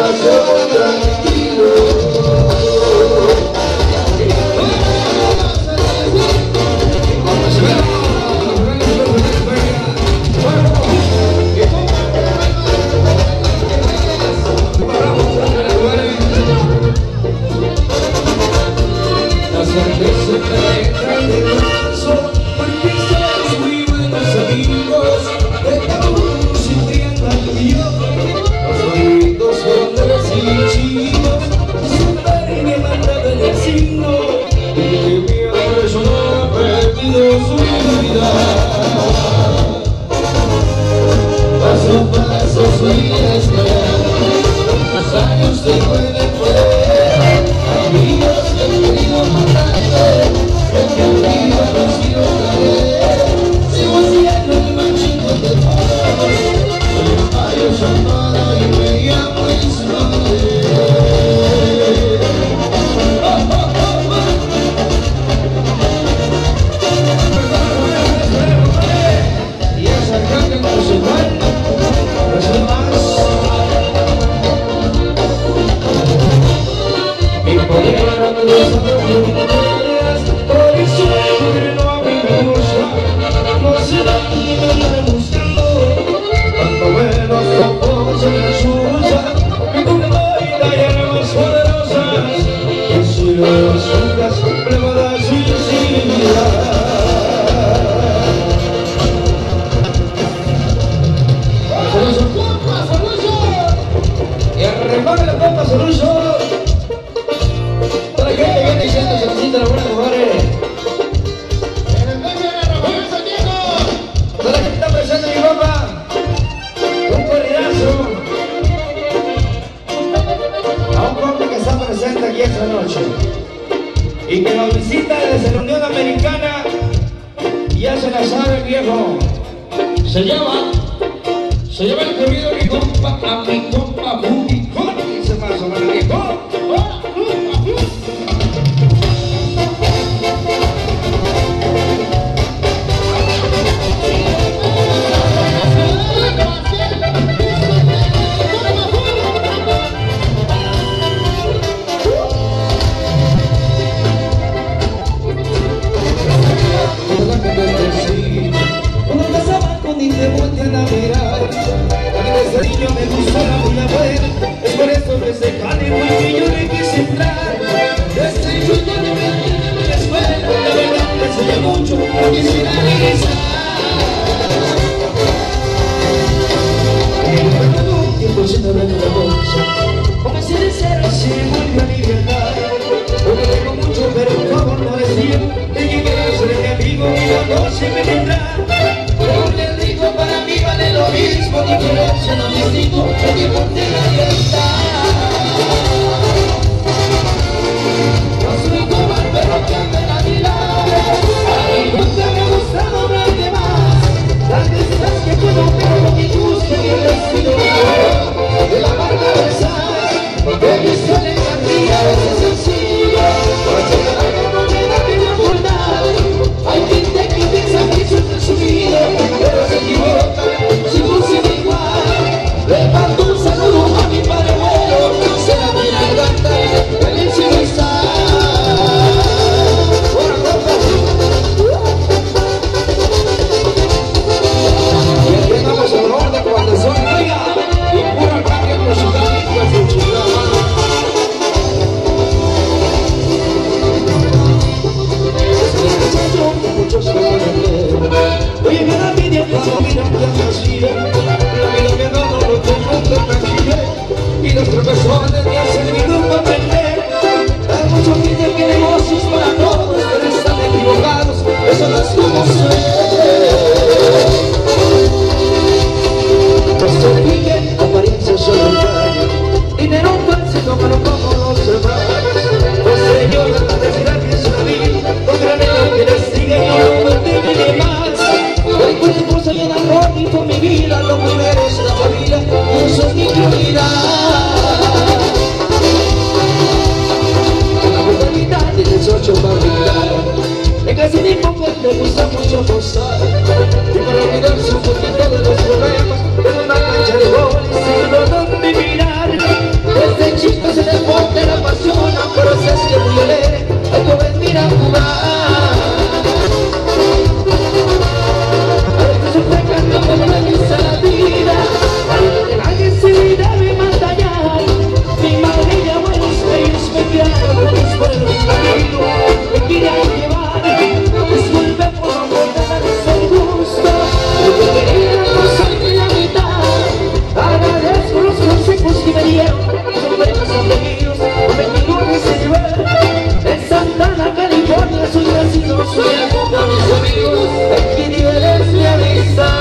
Y que nos visita desde la Unión Americana, ya se la sabe, viejo. Se llama el corrido mi compa, a mi compa Boogie Con. Se pasa para el viejo. Ni te voltean a mirar. A mí desde niño me gustó la buena buena. Es por eso desde Hollywood que yo le quise entrar. Desde niño no me en la escuela. La verdad me enseñó mucho, no quisiera regresar. En un tiempo sin hablar de la cosa, comencé de cero y se volvió a mi libertad. Porque tengo mucho, pero como no es mío, te llegué a ser mi amigo y no se me vendrá. Para mí vale lo mismo, diferencia no distingo, que por ti nadie está. No soy como el perro que anda en la mirada. A mí nunca me ha gustado hablarte más. Tal vez sabes que puedo, pero no me gusta que el destino de la marca besar. De mi historia en la tía es sencillo, porque cada vez no me da pena por nada. Hay gente que piensa que eso es resumido, pero se equivoca, si funciona igual. Le mando un saludo a mi padre abuelo, se la mira y canta, en el cielo está. Y aquí estamos en orden cuando son oiga, y pura cambio musical y pues muchos se van a ver. Oye, me da envidia cuando miran que así. La vida me ha dado lo que nunca imaginé. Y los profesores me han servido para aprender. Hay mucha gente que negocios para todos, pero están equivocados. Eso no es como no se fijen, apariencia solo engaño. Dinero fácil, no pero como los demás. Los señores van a decir que es la vida. Otra vez que les sigue y no termine más. Hoy por esposa y en amor y por mi vida. Lo primero es la familia y eso es mi prioridad. Una oportunidad de 18 para brindar. En casi mi mujer le gusta mucho gozar. Y para olvidarse un poquito de los problemas, en una cancha de gol y sin donde mirar. soy el compa de mis amigos, aquí tienes mi amistad.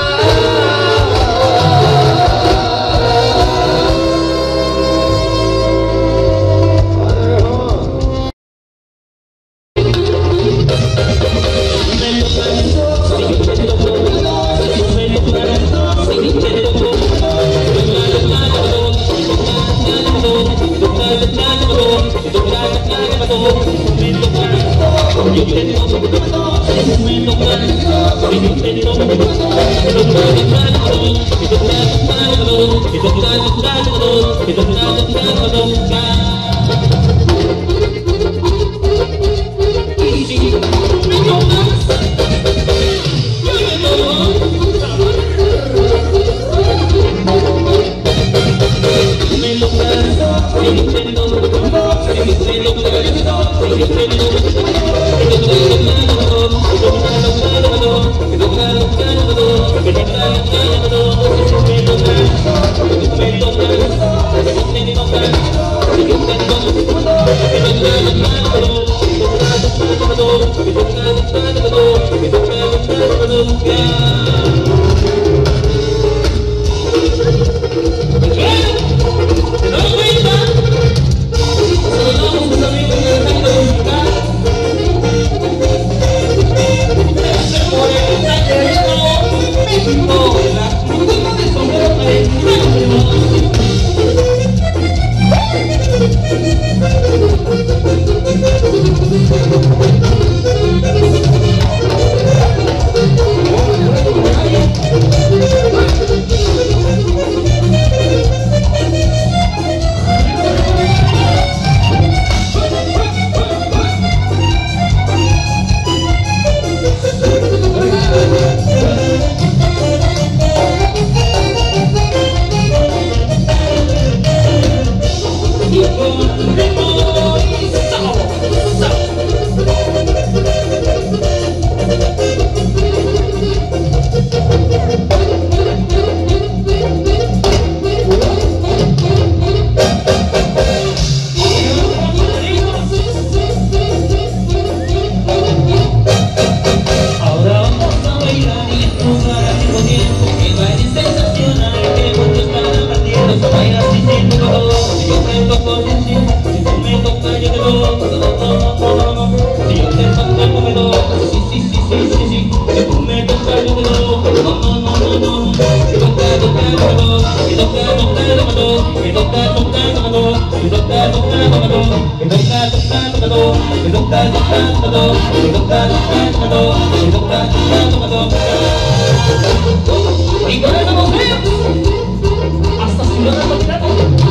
Y con eso nos vemos hasta Ciudad de Monterrey.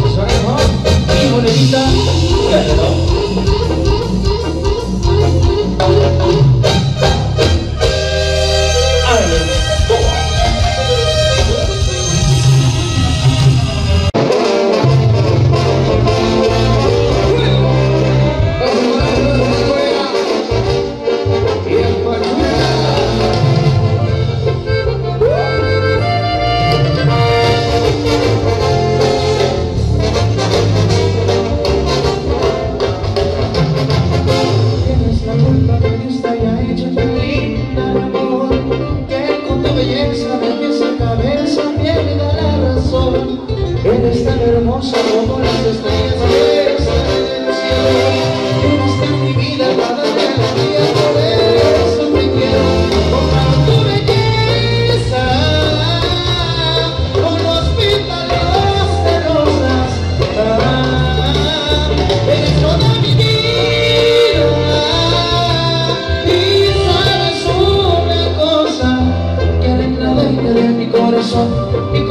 Y monedita, eres tan hermosa como las estrellas que están en el cielo. Eres tan mi vida para darme alegría, por eso te quiero. Con tu belleza, con los pétalos de rosas, eres toda mi vida. Y sabes una cosa, que eres la dueña de mi corazón.